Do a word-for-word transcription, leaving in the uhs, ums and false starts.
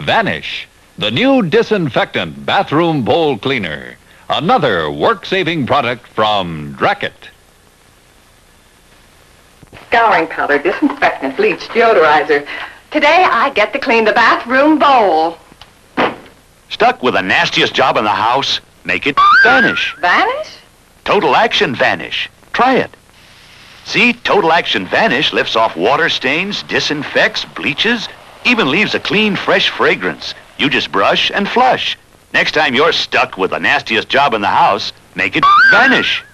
Vanish, the new disinfectant bathroom bowl cleaner. Another work-saving product from Dracket. Scouring powder, disinfectant, bleach, deodorizer. Today I get to clean the bathroom bowl. Stuck with the nastiest job in the house? Make it vanish. Vanish? Total Action Vanish. Try it. See, Total Action Vanish lifts off water stains, disinfects, bleaches, even leaves a clean, fresh fragrance. You just brush and flush. Next time you're stuck with the nastiest job in the house, make it vanish.